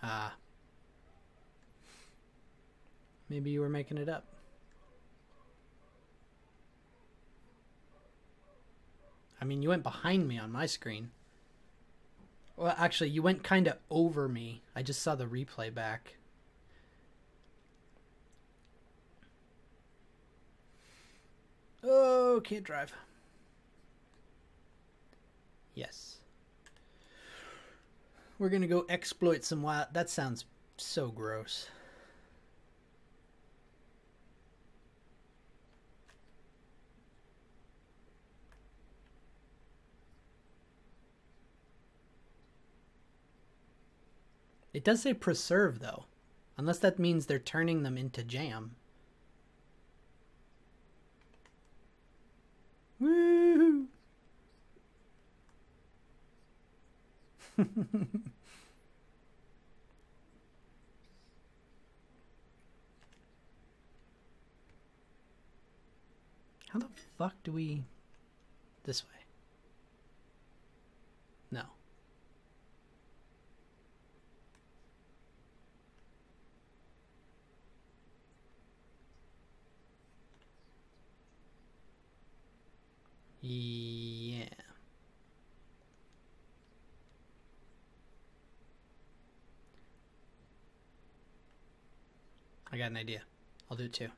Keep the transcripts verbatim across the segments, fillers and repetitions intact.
Ah. Maybe you were making it up. I mean, you went behind me on my screen. Well, actually, you went kind of over me. I just saw the replay back. Oh, can't drive. Yes. We're gonna go exploit some wild... That sounds so gross. It does say preserve, though. Unless that means they're turning them into jam. Woo! How the fuck do we... This way. No. Yeah. I got an idea. I'll do it too.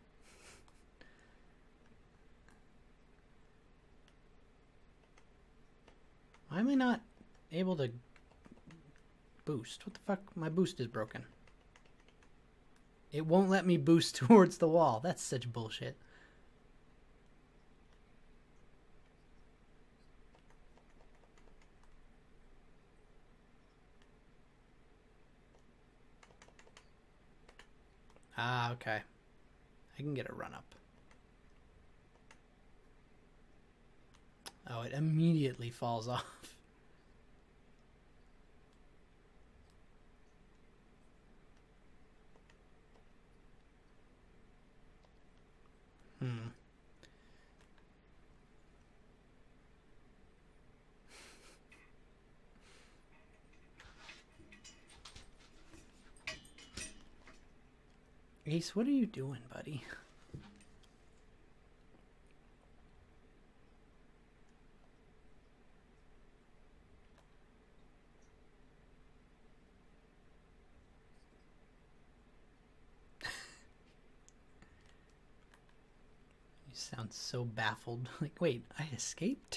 Why am I not able to boost? What the fuck? My boost is broken. It won't let me boost towards the wall. That's such bullshit. Ah, okay. I can get a run up. Oh, it immediately falls off. Hmm. Ace, what are you doing, buddy? You sound so baffled. Like, wait, I escaped?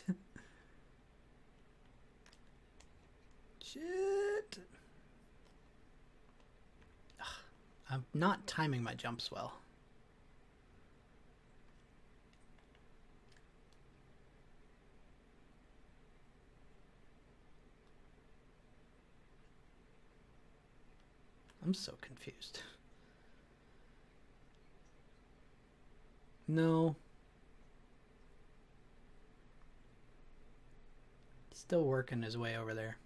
Shit. Ugh, I'm not timing my jumps well. I'm so confused. No. Still working his way over there.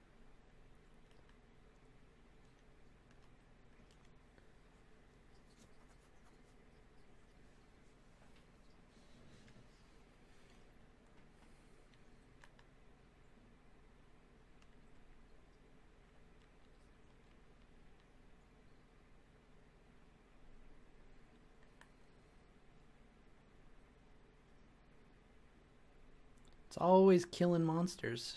It's always killing monsters.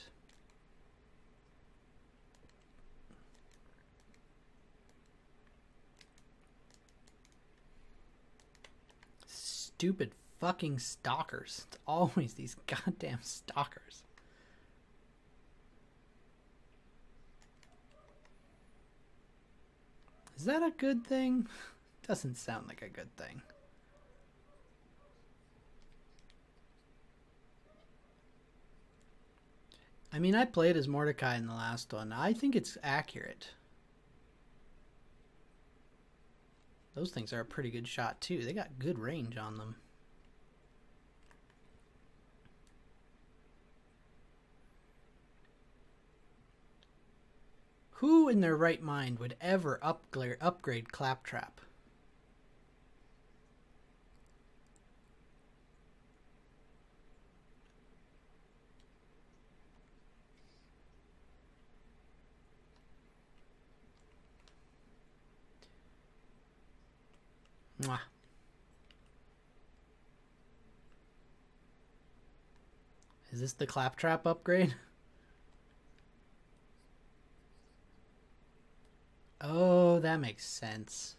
Stupid fucking stalkers. It's always these goddamn stalkers. Is that a good thing? Doesn't sound like a good thing. I mean, I played as Mordecai in the last one. I think it's accurate. Those things are a pretty good shot, too. They got good range on them. Who in their right mind would ever upgrade, upgrade Claptrap? Mwah. Is this the claptrap upgrade? Oh, that makes sense.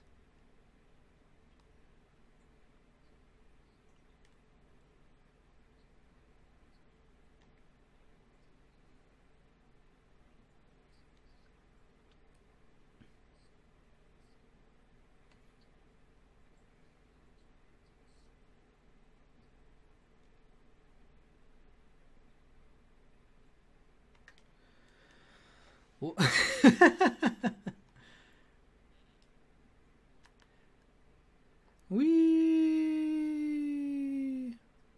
Wee.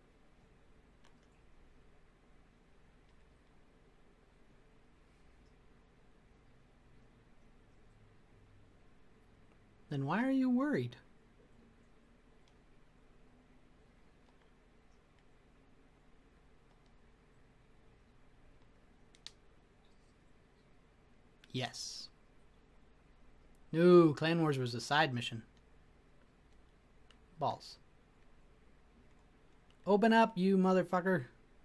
Then why are you worried? Yes. No, Clan Wars was a side mission. Balls. Open up, you motherfucker.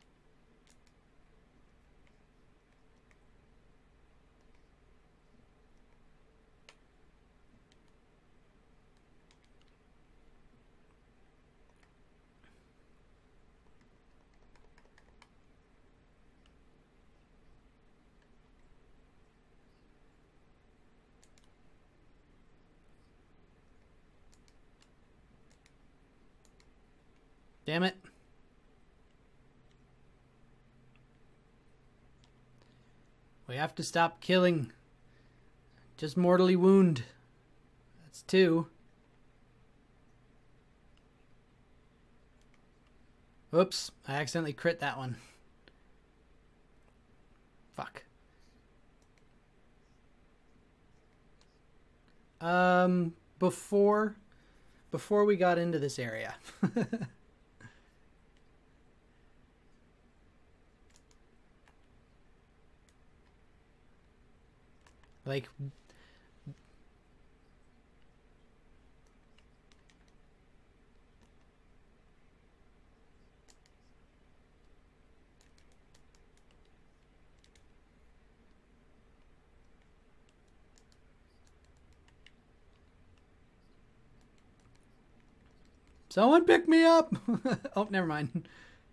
Damn it. We have to stop killing. Just mortally wound. That's two. Oops, I accidentally crit that one. Fuck. Um, before, before we got into this area. Like, someone pick me up. Oh, never mind.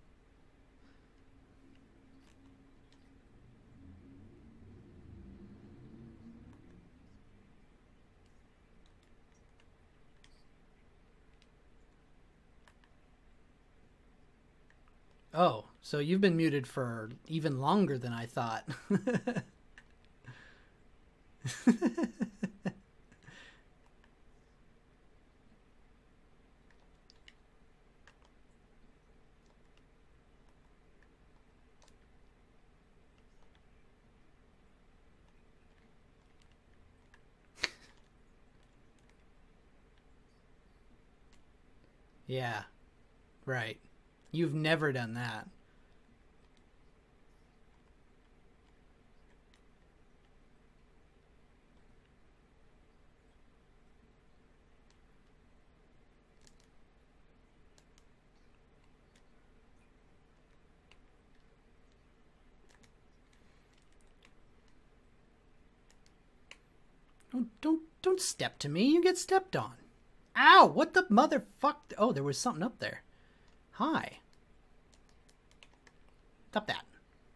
Oh, so you've been muted for even longer than I thought. Yeah, right. You've never done that. Don't, don't, don't step to me. You get stepped on. Ow! What the motherfuck? Oh, there was something up there. Hi. Stop that.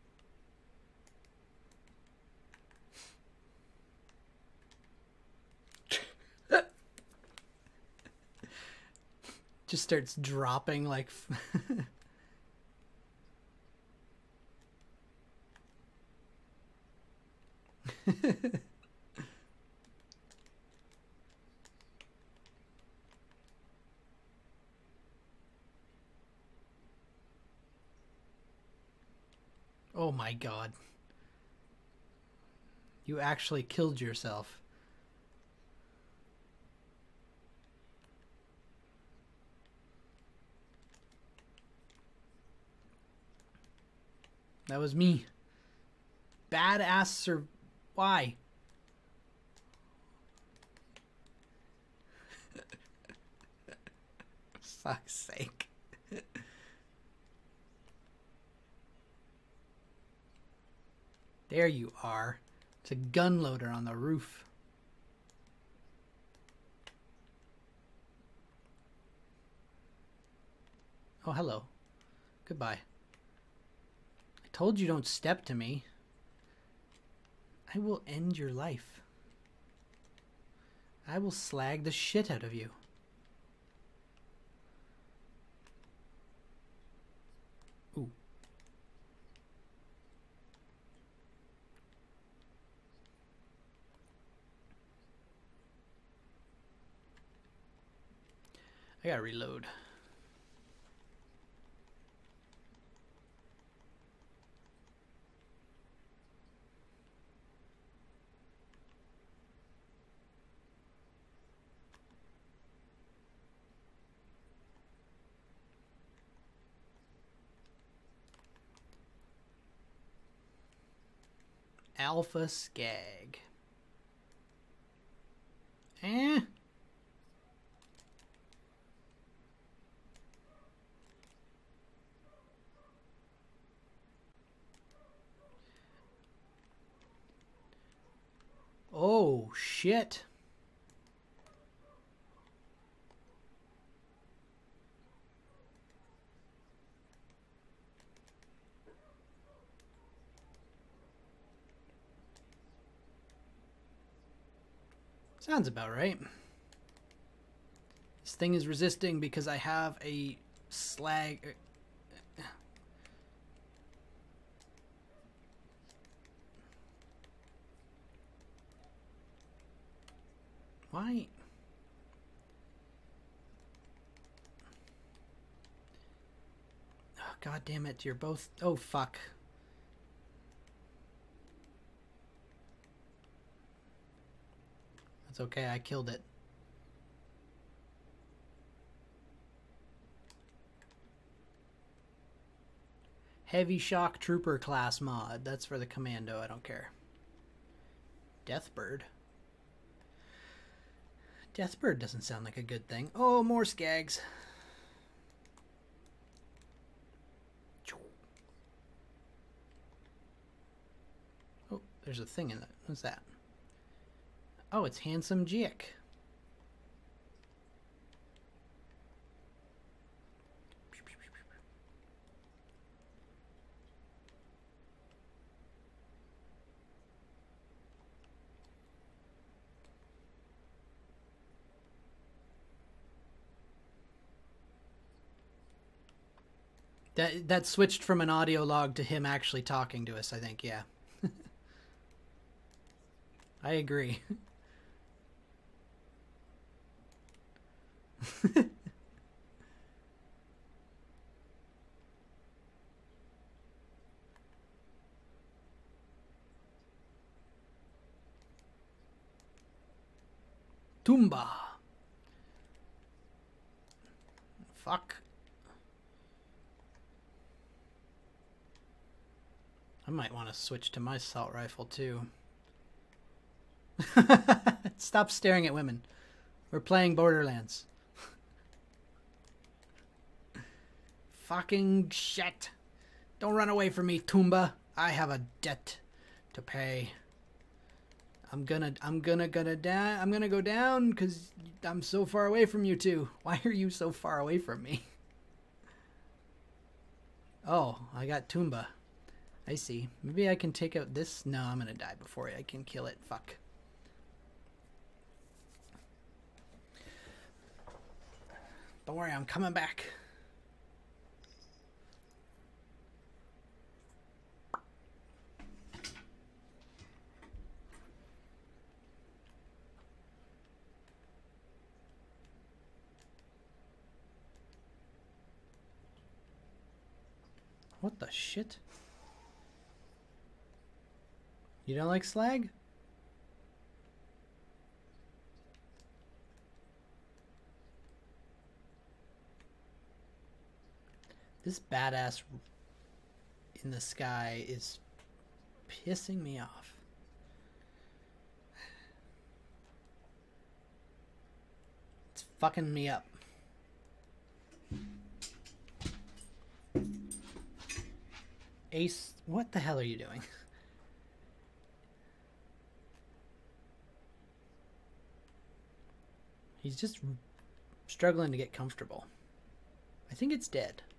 Just starts dropping like... Oh my god. You actually killed yourself. That was me. Badass sur- Why? fuck's sake. There you are. It's a gun loader on the roof. Oh, hello. Goodbye. I told you don't step to me. I will end your life. I will slag the shit out of you. Ooh. I gotta reload. Alpha Skag. Eh? Oh, shit. Sounds about right. This thing is resisting because I have a slag... Why? Oh, God damn it, you're both... Oh, fuck. That's okay, I killed it. Heavy Shock Trooper class mod. That's for the commando, I don't care. Deathbird. Deathbird doesn't sound like a good thing. Oh, more skags. Oh, there's a thing in it. What's that? Oh, it's Handsome Jick. That that switched from an audio log to him actually talking to us, I think, yeah. I agree. Tumba. Fuck. I might want to switch to my assault rifle too. Stop staring at women. We're playing Borderlands. Fucking shit. Don't run away from me, Tumba. I have a debt to pay. I'm gonna, I'm gonna, gonna down. I'm gonna go down because I'm so far away from you two. Why are you so far away from me? Oh, I got Tumba. I see. Maybe I can take out this. No, I'm gonna die before I can kill it. Fuck. Don't worry, I'm coming back. What the shit? You don't like slag? This badass in the sky is pissing me off. It's fucking me up. Ace, what the hell are you doing? He's just struggling to get comfortable. I think it's dead.